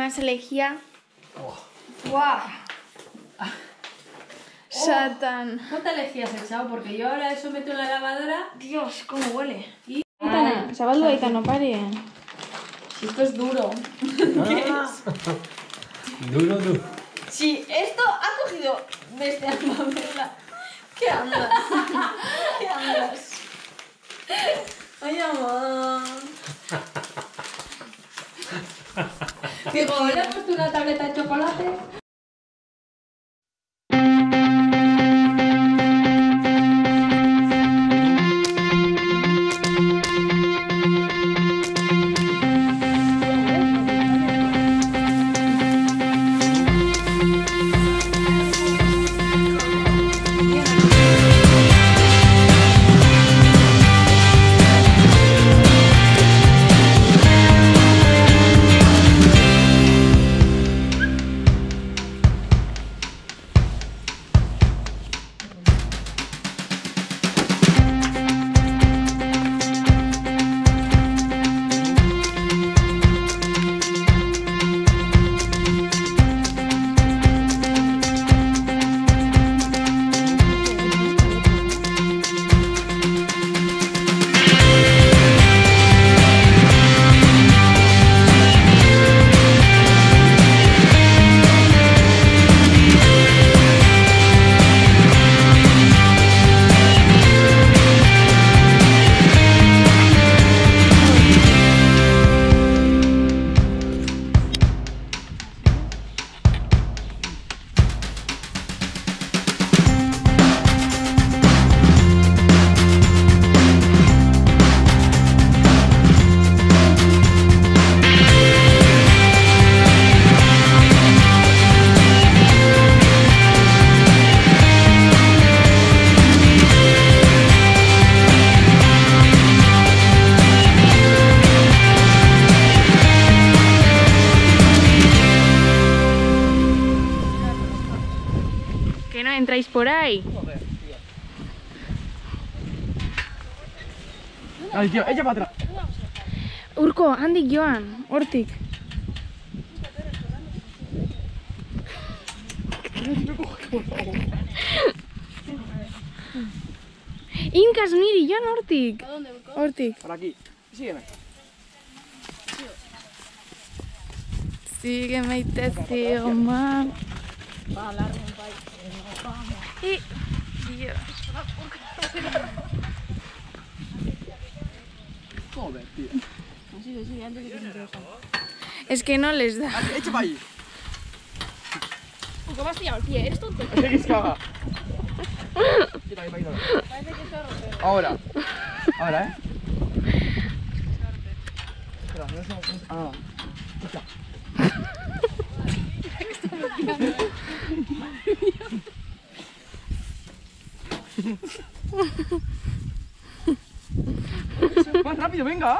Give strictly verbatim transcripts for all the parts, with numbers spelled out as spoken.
más elegía. Oh. ¡Guau! Satán. ¿Cuántas lejías has echado? Porque yo ahora eso meto en la lavadora. Dios, cómo huele. Y... Aitana, zabaldu Aitana, pare. Si esto es duro. ¿Qué es? Duro, duro. Si esto ha cogido desde Almamela. ¿Qué andas? ¿Qué andas? Ay, amor. Digo, ¿le has puesto una tableta de chocolate? Que no entráis por ahí. Ay, tío, echa para atrás. Urko, handik joan, hortik. Inkas niri, joan hortik. ¿A dónde, Urko? Hortik. Por aquí. Sígueme. Sígueme y te sigo, man. Va a hablar un país. Y... Dios. Joder, tío. Sí, sí, antes de que se interesen. Es que no les da. Aquí, echa para ahí. Urko, me has pillado el pie, ¿eres tonto? Así que se caga. Quita ahí, quita ahí. Parece que está roto. Ahora. Ahora, ¿eh? Espera, no es... Ah. Escucha. Más rápido, venga.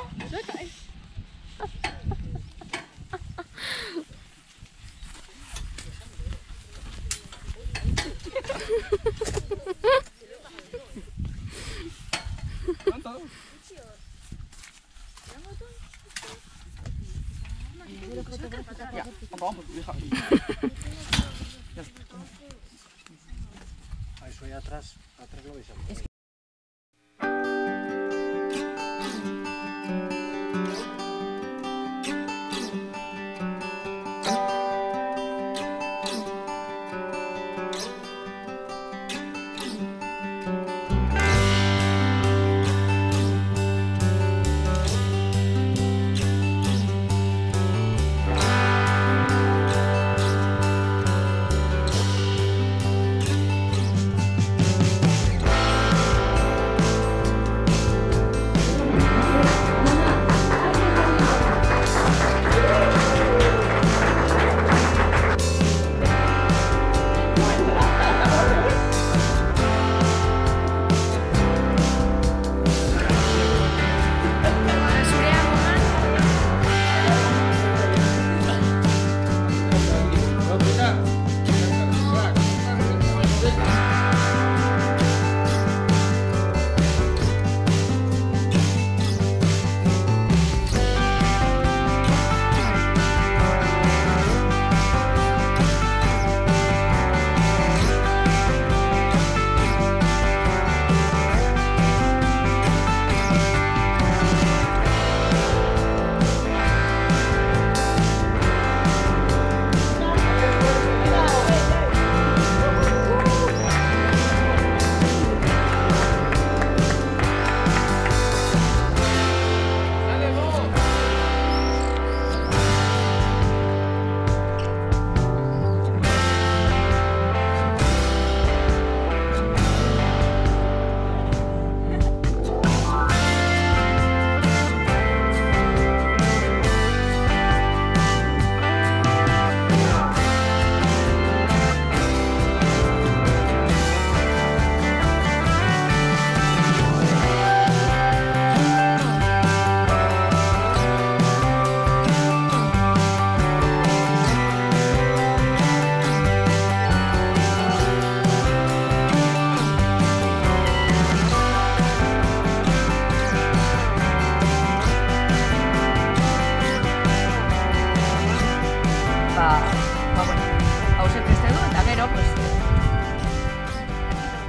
Ya, vamos, deja. A eso ahí atrás, atrás lo veis. Es que...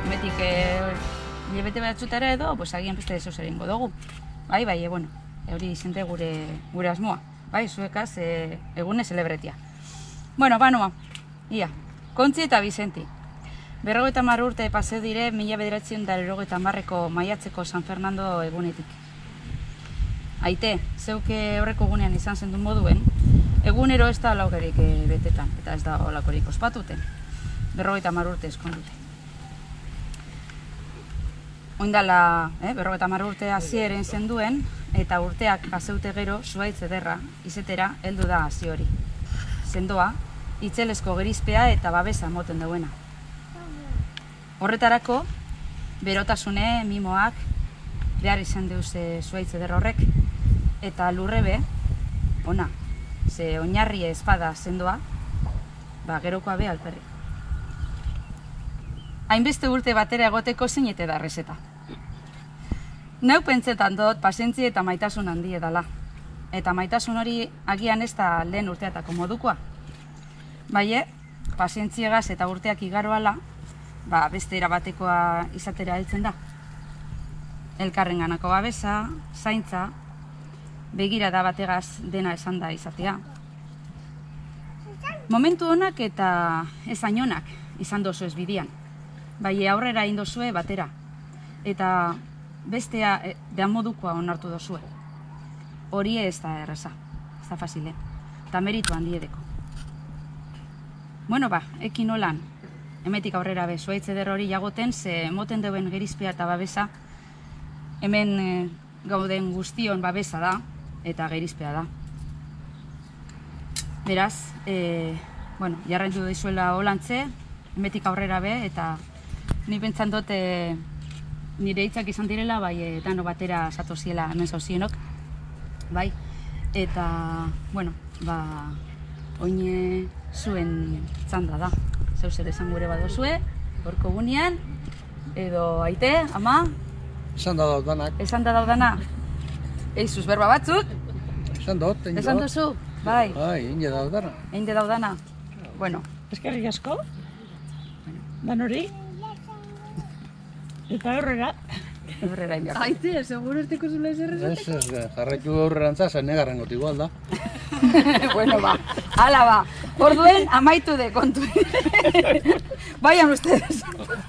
Hemetik eh, hilabete batzutara edo, pues agian beste deso zer egingo dugu. Bai, bai, e, bueno, hori izente gure, gure asmoa. Bai, zuekaz e, egune celebretia. Bueno, banoa, ia, Kontzi eta Bizenti. Berrogeita hamar urte paseu dire mila bederatziehun eta laurogeita hamarreko maiatzeko San Fernando egunetik. Aite, zeuke horreko egunean izan zendu moduen, egunero ez da laugerik e, betetan, eta ez da olakorik ospatuten. Berrogeita hamar urte eskondute. Oindala, eh, berrogeita hamar urte hasieren zenduen, eta urteak paseute gero zuaitz ederra, izetera heldu da hasi hori. Sendoa, itzelezko gerizpea eta babesa moten duena. Horretarako, berotasune, mimoak, behar izan deuz zuaitz ederra horrek, eta lurrebe, ona, ze oinarri espada sendoa, ba, gerokoa be alperri. Hainbeste urte batera egoteko zeinete da reseta. Neu pentsetan dut pasentzi eta maitasun handi edala. Eta maitasun hori agian ez da lehen urteatako modukoa. Baie, pasentziegaz eta urteak igaroala, ba, beste erabatekoa izatera heltzen da. Elkarrenganako babesa, zaintza, begirada bategaz dena esan da izatea. Momentu honak eta ezain honak izan dozu ez bidian. Bai, aurrera indozue batera. Eta bestea e, behan modukoa onartu dozue. Hori ez da erreza, ez da fasile. Eta meritu handiedeko. Bueno ba, ekin holan. Hemetik aurrera be, zuaitz eder hori jagoten, ze moten deuen gerizpea eta babesa, hemen e, gauden guztion babesa da, eta gerizpea da. Beraz, e, bueno, jarraitu dizuela holantze, hemetik aurrera be, eta ni pentsan dut e, nire hitzak izan direla, bai, e, dano batera satoziela hemen zauzienok, bai, eta, bueno, ba, oine zuen txanda da. Zeu zer esan gure badozue, horko gunean, edo aite, ama? Esan da daudanak. Esan da daudana? Eizuz berba batzuk? Esan dut, egin Esan duzu? Bai. Bai, egin daudana. Egin daudana? Bueno. Eskerrik asko. Dan hori. Eta aurrera. Aurrera indiako. Aite, seguro ez teko zula ezer Ez, ez, jarraitu aurrerantza, zen negarren goti igual da. Bueno, ba, hala ba. Orduen, amaitu de kontu. Vayan ustedes.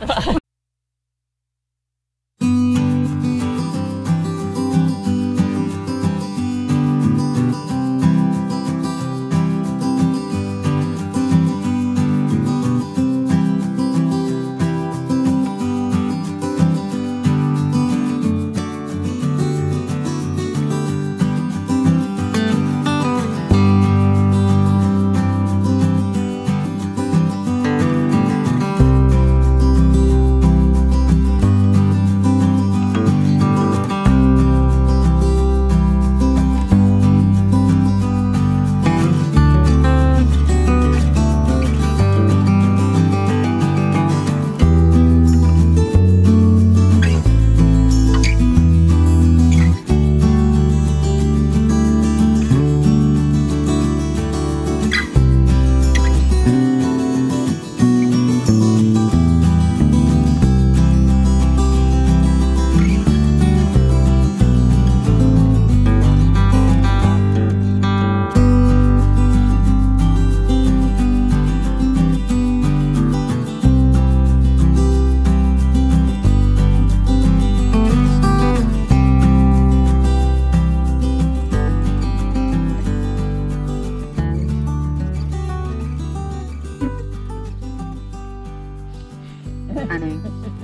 Ane.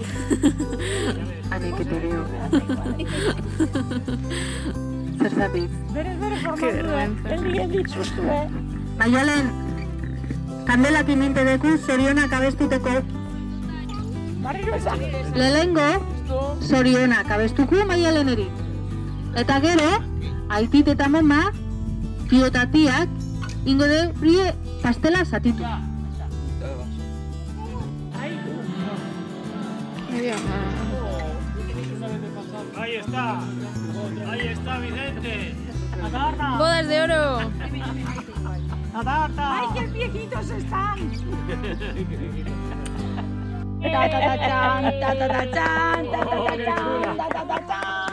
Ane, que te veo. Zer zapiz? Berez bere Qué formatu da. vergüenza. Eldi eldi txustu, eh? Maialen, kandelak iminte deku zorionak abestuteko. Barriro eza. Lehengo, zorionak abestuko Maialeneri. Eta gero, aitit eta mama, tio eta tiak, ingo de frie pastela zatitu. Ay, ama. Ahí está, ahí está Vicente. Adarna. Bodas de oro. Adarna. ¡Ay, qué viejitos están! Ta-ta-ta-txan, ta-ta-ta-txan, ta-ta-ta-txan, ta-ta-ta-txan.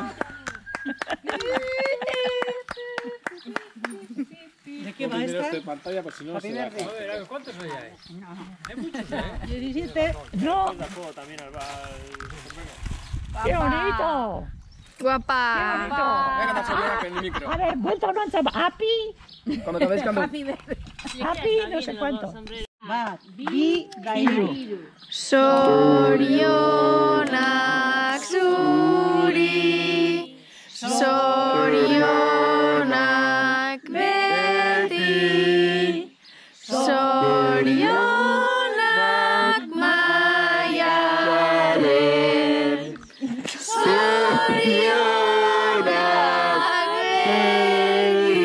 ¿De qué va esta? pantalla, por si no se da. Joder, ¿cuántos hoy hay? Hay muchos, ¿eh? diecisiete. No. También al... ¡Qué bonito! Guapa. Venga, Nacho, que en el micro. A ver, vuelta o no ancha. Happy. Cuando acabéis cuando... Happy, no sé cuánto. Va, bi, da hiru. Sorionak zuri, sorionak beti, sorionak maialen, sorionak beti.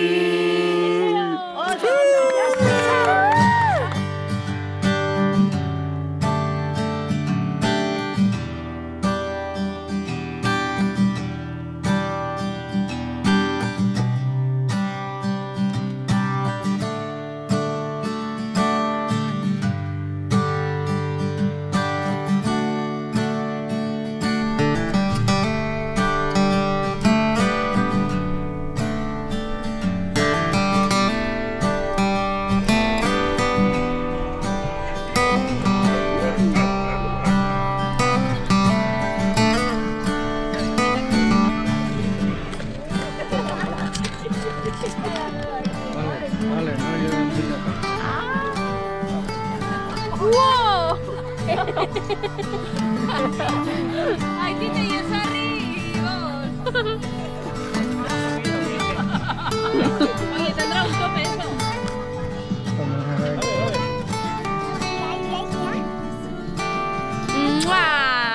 Vale, no, yo no enseño. ¡Wow! ¡Ay, Tite, y es arriba! Oye, tendrá un tope eso. ¡Mua!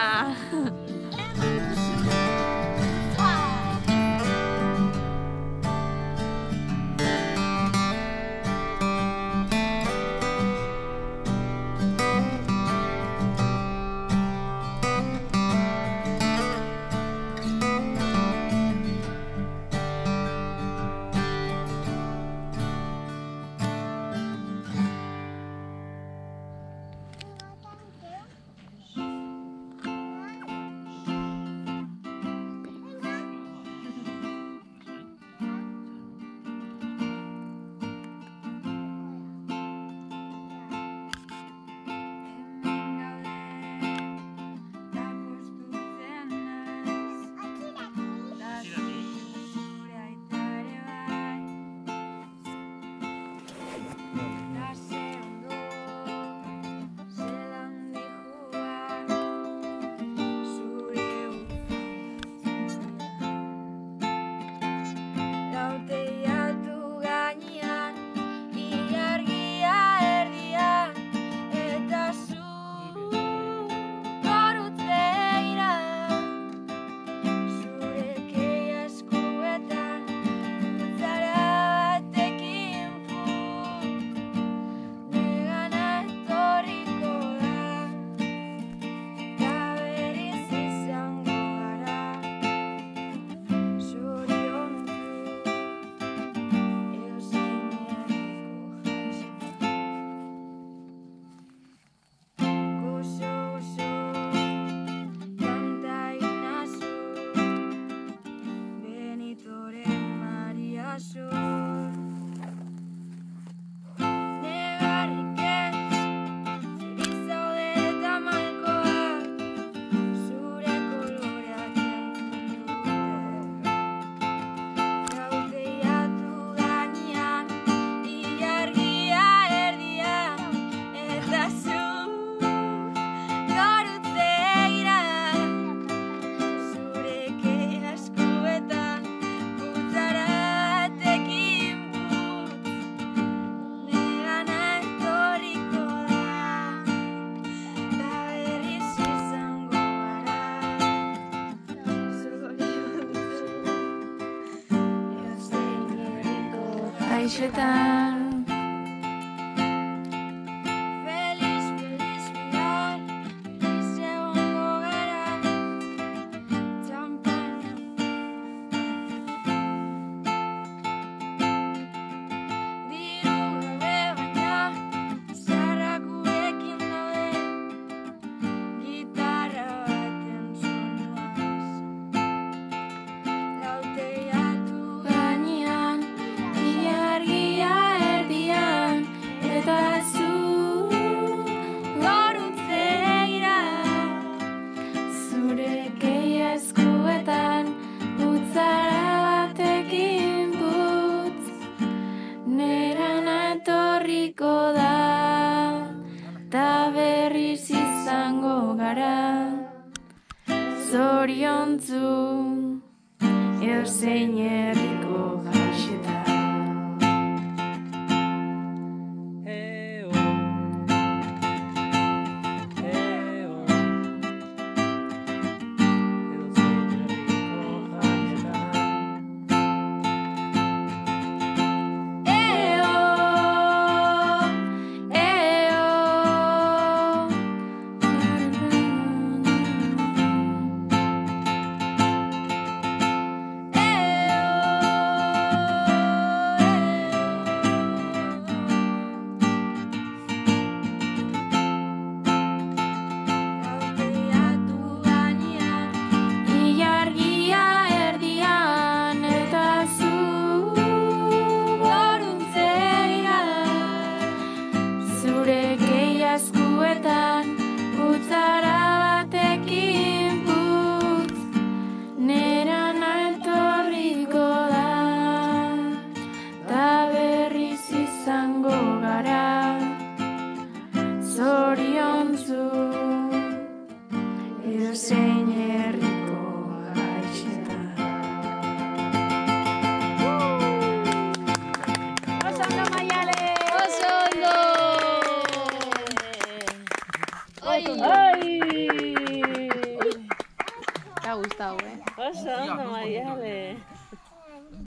Kaixetan. Feliz, feliz bihar, feliz egongo gara, txanpan. Diru gabe baina, zaharrak gurekin daude, zoriontzu edozein herriko jaixetan. Te ha gustado, ¿eh? Oso ondo, Maiale.